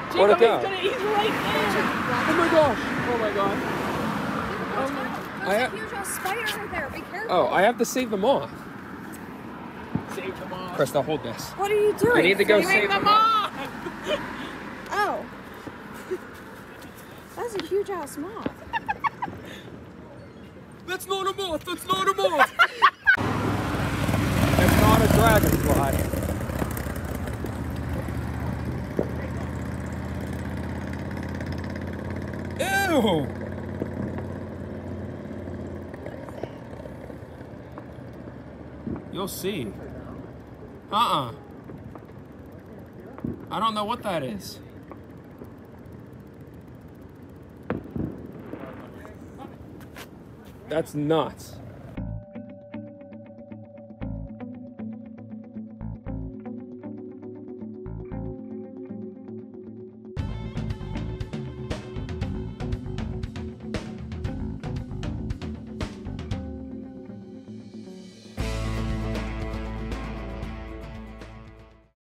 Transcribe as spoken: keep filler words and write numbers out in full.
Where'd it go? He's, gonna, he's right there. Oh my gosh. Oh my god. There's I a have- huge ass spider right there. Be careful. Oh, I have to save them off. Save them all. Krista, hold this. What are you doing? I need to go Saving save them them off. all. Oh. That's a huge ass moth. That's not a moth. That's not a moth. It's not a dragonfly. Ew. You'll see. Uh-uh. I don't know what that is. That's nuts.